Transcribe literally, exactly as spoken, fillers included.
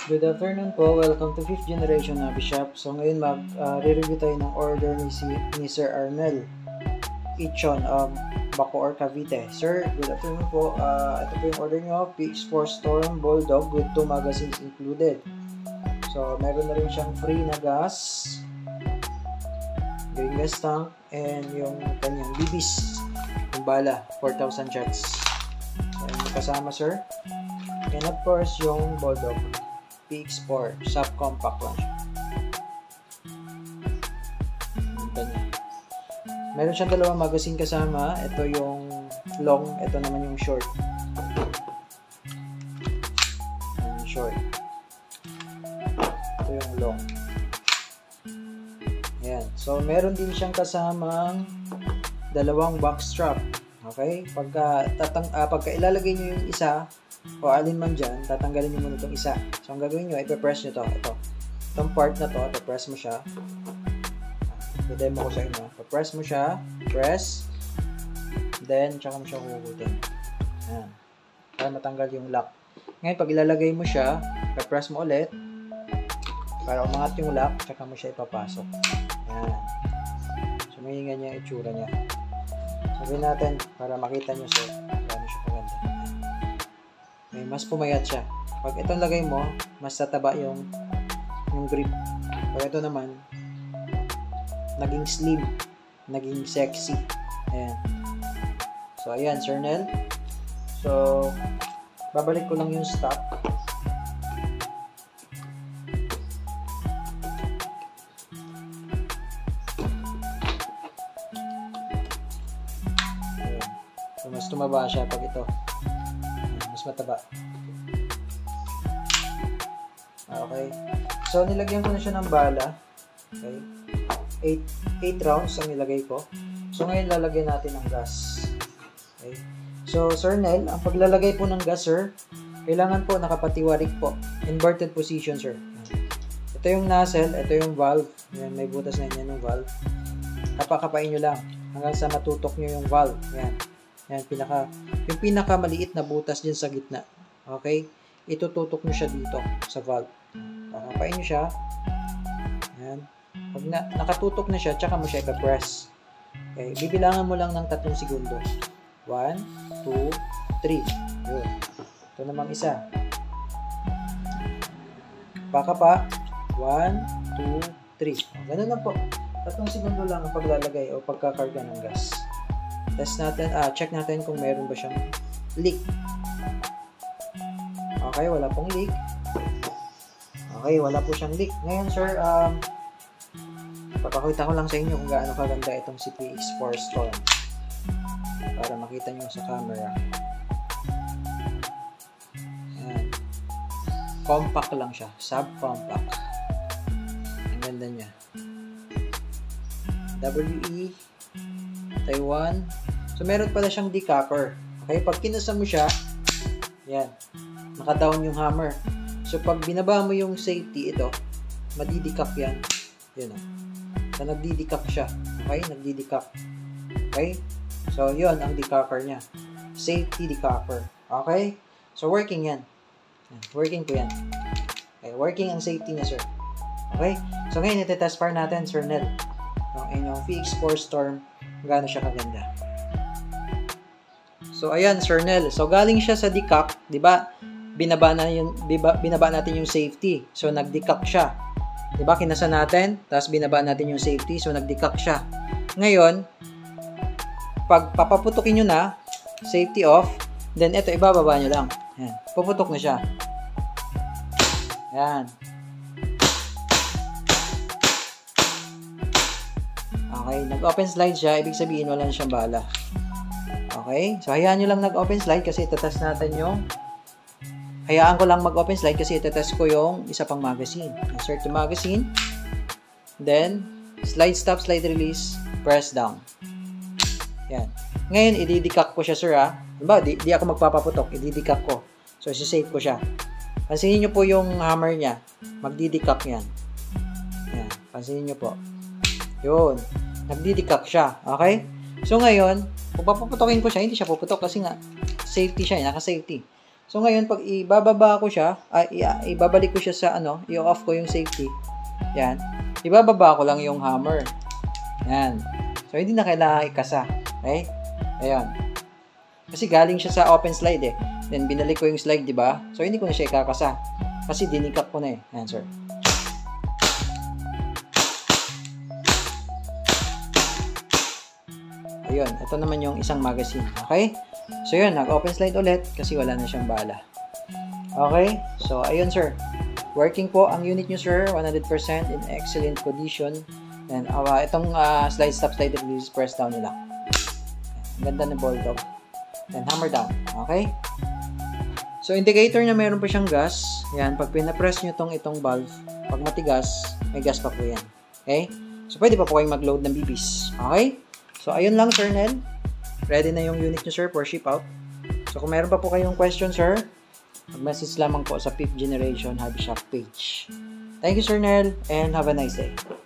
Good afternoon po. Welcome to fifth generation Hobby Shop. So ngayon mag-review uh, tayo ng order ni, si, ni Sir Arnel Ichon of Meycauayan, Cavite. Sir, good afternoon po. Uh, ito po yung order nyo, P X four Storm Bulldog with two magazines included. So meron na rin siyang free na gas, green gas tank, and yung kanyang B Bs, yung bala, four thousand shots. So yung kasama, sir. And of course, yung Bulldog P X four, subcompact lang siya. Meron siyang dalawang magazine kasama. Ito yung long, ito naman yung short. Yung short. Ito yung long. Ayan. So, meron din siyang kasamang dalawang box strap. Okay? Pagka, tatang, ah, pagka ilalagay nyo yung isa, o alin man dyan, tatanggalin nyo muna itong isa. So, ang gagawin nyo, ipe-press nyo to. Ito. Itong part na to, ipe-press mo siya. I-demo ko sa inyo. Ipe-press mo siya. Press. Then, tsaka mo siya huhugutin. Ayan. Para matanggal yung lock. Ngayon, pag ilalagay mo siya, ipe-press mo ulit. Para umangat yung lock, tsaka mo siya ipapasok. Ayan. So, may ganyan yung itsura niya. Sabihin natin, para makita nyo so, gano'n siya kaganda. Okay, mas pumayat siya. Pag itong lagay mo, mas tataba yung yung grip. Pag ito naman, naging slim, naging sexy. Ayan. So, ayan, Sir Nel. So, babalik ko lang yung stock. Ayan. So, mas tumaba siya pag ito. Mas mataba. Okay. So, nilagyan ko na siya ng bala. Okay. eight rounds ang nilagay ko. So, ngayon lalagyan natin ng gas. Okay. So, Sir Nel, ang paglalagay po ng gas, sir, kailangan po nakapatiwarik po. Inverted position, sir. Ito yung nozzle, ito yung valve. Yan, may butas na yan yung valve. Kapakapain nyo lang hanggang sa matutok nyo yung valve. Yan. Yan, pinaka, yung pinaka maliit na butas dyan sa gitna. Okay? Itututok nyo siya dito sa valve. Pakapain nyo siya. Yan. Pag na, nakatutok na siya, tsaka mo siya ipa-press. Okay? Bibilangan mo lang ng tatlong segundo. one, two, three. Yun. Ito namang isa. Pakapa. one, two, three. Ganun lang po. Tatlong segundo lang ang paglalagay o pagkakarga ng gas. Test natin, ah, check natin kung meron ba siyang leak. Okay, wala pong leak. Okay, wala po siyang leak. Ngayon, sir, um, papakita ko lang sa inyo kung gaano kaganda itong si P X four Storm. Para makita nyo sa camera. Ayan. Compact lang siya. Subcompact. Ang ganda niya. W E Taiwan. So, meron pala siyang decapper. Okay, pag kinasa mo siya, yan, naka-down yung hammer. So, pag binaba mo yung safety, ito, madidicap yan. Yan o. So, nagdidicap siya. Okay, nagdidicap. Okay, so, yun ang decapper niya. Safety decapper. Okay, so, working yan. Working po yan. Okay, working ang safety niya, sir. Okay, so, ngayon, iti-test fire natin, Sir Nel. Ang inyong P X four Storm, gaano siya kaganda. So, ayan, Sir Nel. So, galing siya sa decap, di ba? Binaba, na yung, binaba natin yung safety. So, nag-decap siya. Di ba? Kinasa natin, tapos binaba natin yung safety. So, nag-decap siya. Ngayon, pag papaputukin nyo na, safety off, then ito, ibababa nyo lang. Ayan. Puputok na siya. Ayan. Okay, nag-open slide siya, ibig sabihin wala na siyang bala. Okay, so hayaan nyo lang nag-open slide kasi itatest natin yung hayaan ko lang mag-open slide kasi itatest ko yung isa pang magazine. Insert the magazine, then slide stop, slide release, press down. Yan. Ngayon, ididikak ko siya, sir, ha. Diba, di, di ako magpapaputok, ididikak ko. So, isi-save ko siya. Pansinin nyo po yung hammer niya. Magdidikak yan. Yan, pansinin nyo po. Yun. Nagdidikak siya. Okay? So, ngayon, kung papuputokin ko siya, hindi siya puputok kasi nga, safety siya, naka-safety. So ngayon, pag ibababa ko siya, ay, ibabalik ko siya sa ano, i-off ko yung safety. Yan. Ibababa ko lang yung hammer. Yan. So, hindi na kailangan ikasa. Okay? Ayan. Kasi galing siya sa open slide eh. Then, binalik ko yung slide, di ba? So, hindi ko na siya ikakasa. Kasi dinikap ko na eh. Yan, sir. Ayun. Ito naman yung isang magazine. Okay? So, yun. Nag-open slide ulit kasi wala na siyang bala. Okay? So, ayun, sir. Working po ang unit nyo, sir. one hundred percent in excellent condition. And, uh, itong uh, slide stop, slide release, press down nila. Ang ganda ng Bulldog. And, hammer down. Okay? So, indicator na meron pa siyang gas. Yan. Pag pinapress nyo itong itong valve, pag matigas, may gas pa po yan. Okay? So, pwede pa po kayong mag-load ng B Bs. Okay? So, ayun lang, Sir Nel. Ready na yung unit nyo, sir, for ship out. So, kung meron pa po kayong question, sir, mag-message lamang po sa fifth Generation Hobby Shop page. Thank you, Sir Nel, and have a nice day.